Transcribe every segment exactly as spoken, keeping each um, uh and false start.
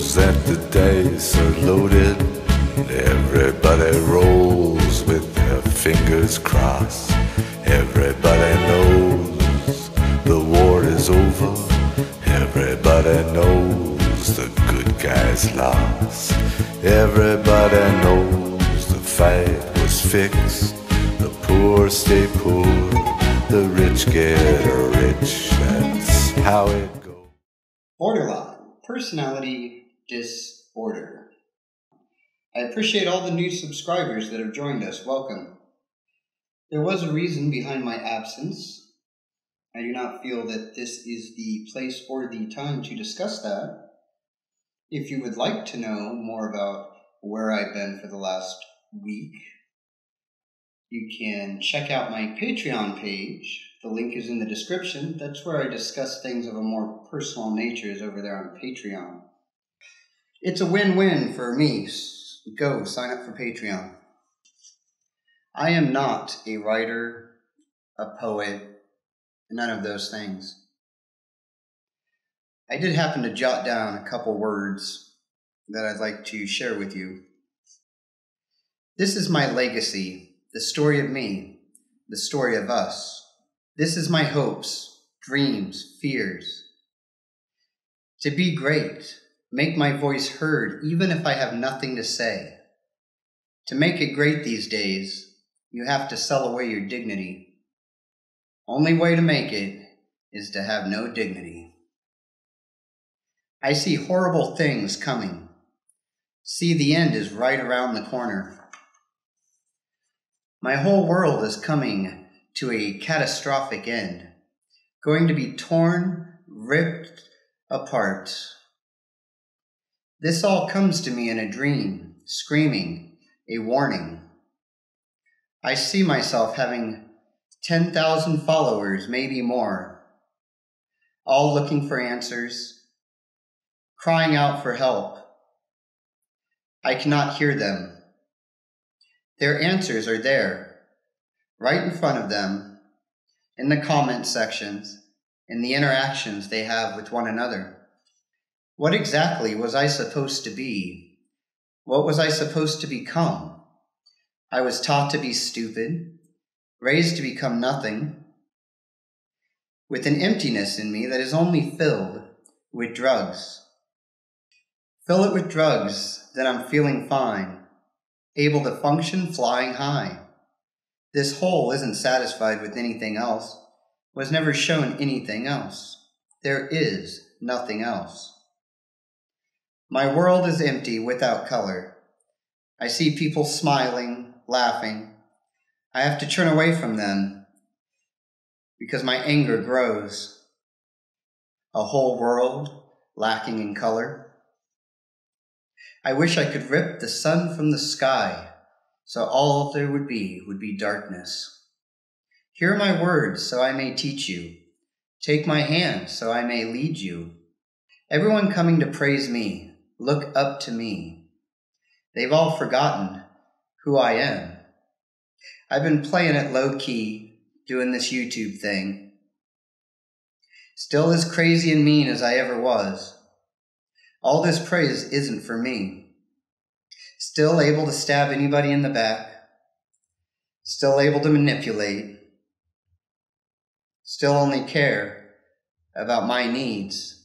knows that the dice are loaded. Everybody rolls with their fingers crossed. Everybody knows the war is over. Everybody knows the good guys lost. Everybody knows the fight was fixed. The poor stay poor, the rich get rich. That's how it goes. Borderline personality disorder. I appreciate all the new subscribers that have joined us. Welcome. There was a reason behind my absence. I do not feel that this is the place or the time to discuss that. If you would like to know more about where I've been for the last week, you can check out my Patreon page. The link is in the description. That's where I discuss things of a more personal nature, is over there on Patreon. It's a win-win for me. Go, sign up for Patreon. I am not a writer, a poet, none of those things. I did happen to jot down a couple words that I'd like to share with you. This is my legacy, the story of me, the story of us. This is my hopes, dreams, fears. To be great, make my voice heard even if I have nothing to say. To make it great these days, you have to sell away your dignity. Only way to make it is to have no dignity. I see horrible things coming. See, the end is right around the corner. My whole world is coming to a catastrophic end, going to be torn, ripped apart. This all comes to me in a dream, screaming, a warning. I see myself having ten thousand followers, maybe more, all looking for answers, crying out for help. I cannot hear them. Their answers are there, right in front of them, in the comment sections, in the interactions they have with one another. What exactly was I supposed to be? What was I supposed to become? I was taught to be stupid, raised to become nothing, with an emptiness in me that is only filled with drugs. Fill it with drugs, then I'm feeling fine, able to function flying high. This whole isn't satisfied with anything else, was never shown anything else. There is nothing else. My world is empty without color. I see people smiling, laughing. I have to turn away from them because my anger grows. A whole world lacking in color. I wish I could rip the sun from the sky, so all there would be would be darkness. Hear my words, so I may teach you. Take my hand, so I may lead you. Everyone coming to praise me, look up to me. They've all forgotten who I am. I've been playing it low-key, doing this YouTube thing. Still as crazy and mean as I ever was. All this praise isn't for me. Still able to stab anybody in the back. Still able to manipulate. Still only care about my needs.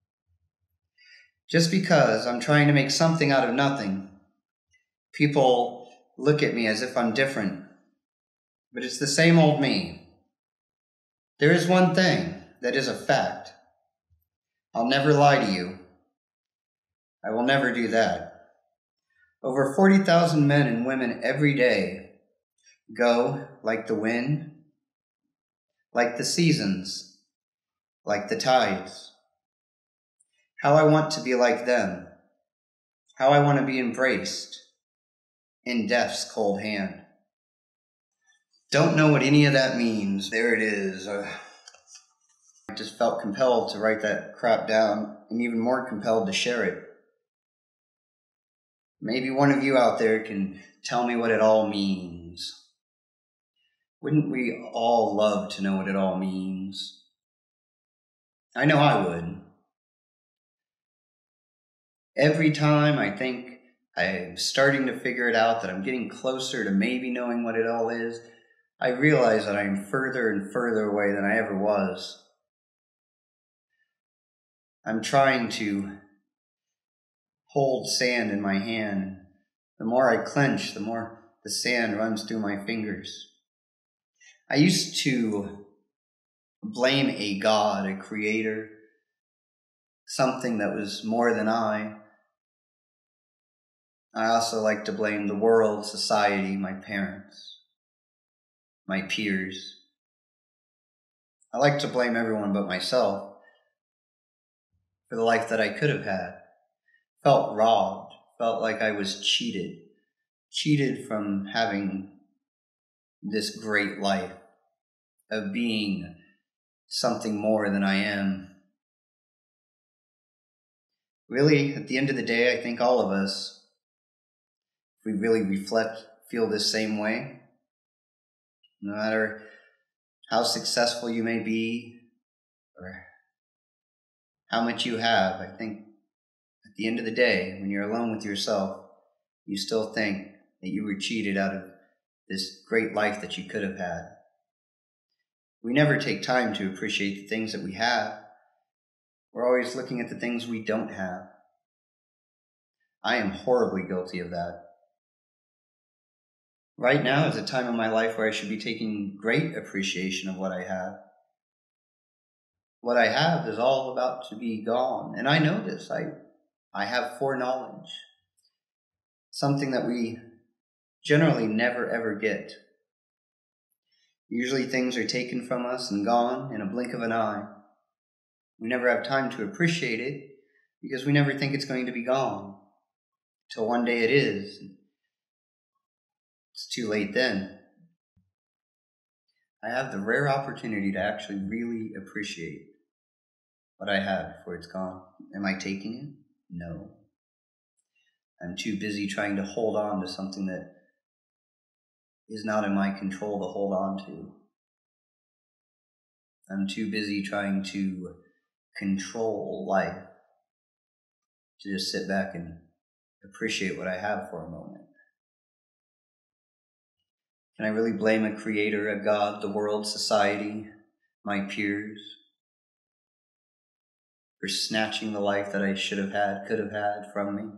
Just because I'm trying to make something out of nothing, people look at me as if I'm different. But it's the same old me. There is one thing that is a fact. I'll never lie to you. I will never do that. Over forty thousand men and women every day go like the wind, like the seasons, like the tides. How I want to be like them. How I want to be embraced in death's cold hand. Don't know what any of that means. There it is. Uh, I just felt compelled to write that crap down, and even more compelled to share it. Maybe one of you out there can tell me what it all means. Wouldn't we all love to know what it all means? I know I would. Every time I think I'm starting to figure it out, that I'm getting closer to maybe knowing what it all is, I realize that I am further and further away than I ever was. I'm trying to hold sand in my hand. The more I clench, the more the sand runs through my fingers. I used to blame a God, a creator, something that was more than I. I also like to blame the world, society, my parents, my peers. I like to blame everyone but myself for the life that I could have had. Felt robbed, felt like I was cheated, cheated from having this great life, of being something more than I am. Really, at the end of the day, I think all of us, if we really reflect, feel the same way. No matter how successful you may be or how much you have, I think at the end of the day, when you're alone with yourself, you still think that you were cheated out of this great life that you could have had. We never take time to appreciate the things that we have. We're always looking at the things we don't have. I am horribly guilty of that. Right now is a time in my life where I should be taking great appreciation of what I have. What I have is all about to be gone, and I know this. I, I have foreknowledge, something that we generally never ever get. Usually things are taken from us and gone in a blink of an eye. We never have time to appreciate it because we never think it's going to be gone. Till one day it is. It's too late then. I have the rare opportunity to actually really appreciate what I have before it's gone. Am I taking it? No. I'm too busy trying to hold on to something that is not in my control to hold on to. I'm too busy trying to control life to just sit back and appreciate what I have for a moment. Can I really blame a creator, a God, the world, society, my peers, for snatching the life that I should have had, could have had from me?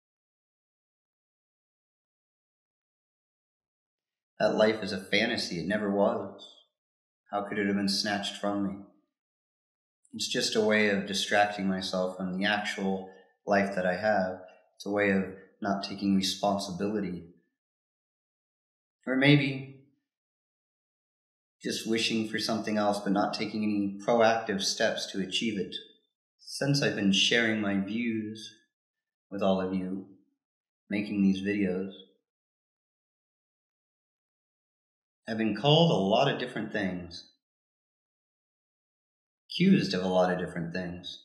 That life is a fantasy. It never was. How could it have been snatched from me? It's just a way of distracting myself from the actual life that I have. It's a way of not taking responsibility. Or maybe just wishing for something else but not taking any proactive steps to achieve it. Since I've been sharing my views with all of you, making these videos, I've been called a lot of different things, accused of a lot of different things.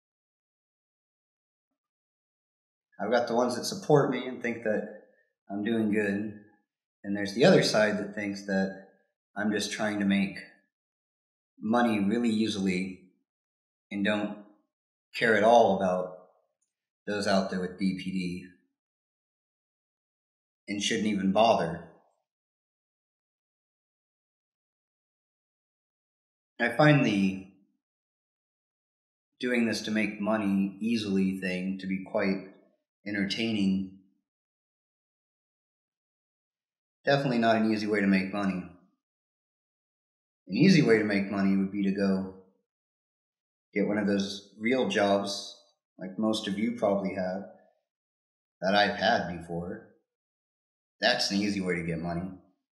I've got the ones that support me and think that I'm doing good, and there's the other side that thinks that I'm just trying to make money really easily and don't care at all about those out there with B P D and shouldn't even bother. I find the doing this to make money easily thing to be quite entertaining. Definitely not an easy way to make money. An easy way to make money would be to go get one of those real jobs, like most of you probably have, that I've had before. That's an easy way to get money.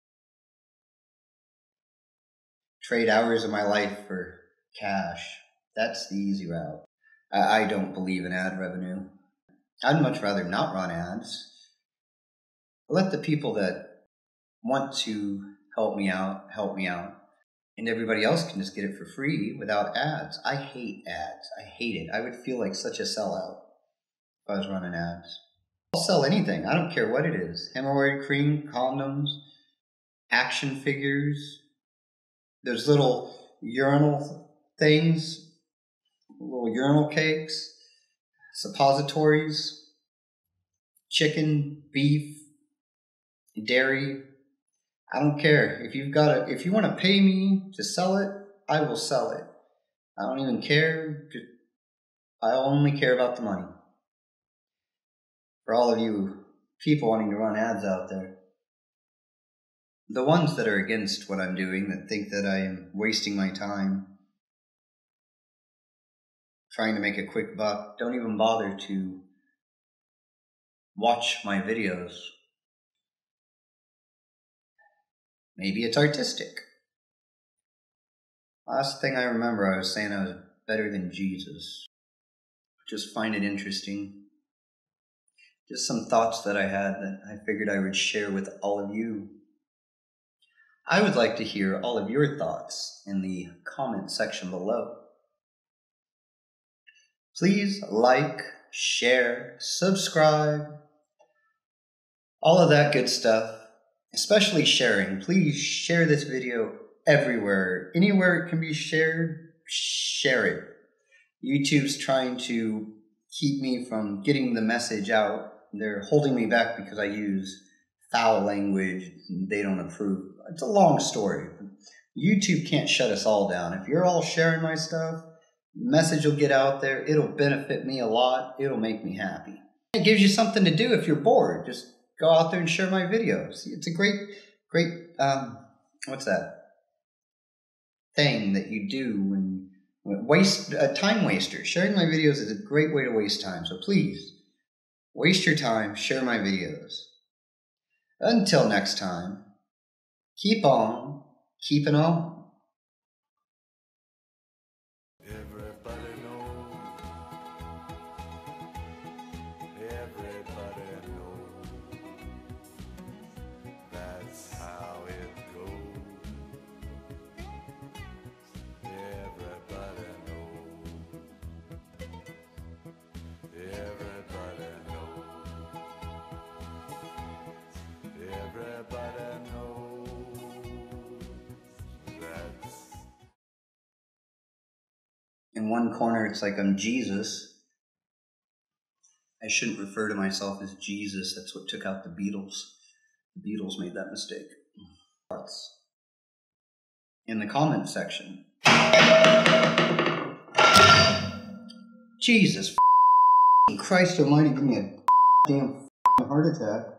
Trade hours of my life for cash. That's the easy route. I, I don't believe in ad revenue. I'd much rather not run ads. Let the people that want to help me out, help me out. And everybody else can just get it for free without ads. I hate ads. I hate it. I would feel like such a sellout if I was running ads. I'll sell anything. I don't care what it is. Hemorrhoid cream, condoms, action figures, those little urinal things, little urinal cakes, suppositories, chicken, beef, dairy. I don't care. If you've got a, if you want to pay me to sell it, I will sell it. I don't even care. I only care about the money. For all of you people wanting to run ads out there, the ones that are against what I'm doing, that think that I am wasting my time trying to make a quick buck, don't even bother to watch my videos. Maybe it's artistic. Last thing I remember, I was saying I was better than Jesus. Just find it interesting. Just some thoughts that I had that I figured I would share with all of you. I would like to hear all of your thoughts in the comment section below. Please like, share, subscribe, all of that good stuff, especially sharing. Please share this video everywhere. Anywhere it can be shared, share it. YouTube's trying to keep me from getting the message out. They're holding me back because I use foul language and they don't approve. It's a long story. YouTube can't shut us all down. If you're all sharing my stuff, message will get out there. It'll benefit me a lot. It'll make me happy. It gives you something to do if you're bored. Just go out there and share my videos. It's a great, great, um, what's that thing that you do when, when waste, a time waster. Sharing my videos is a great way to waste time. So please, waste your time, share my videos. Until next time, keep on, keeping on. Everybody knows. Everybody knows. That's how it goes. Everybody knows. Everybody knows. Everybody knows. That's In one corner, it's like I'm Jesus. I shouldn't refer to myself as Jesus. That's what took out the Beatles. The Beatles made that mistake. In the comment section. Jesus Christ almighty, give me a damn heart attack.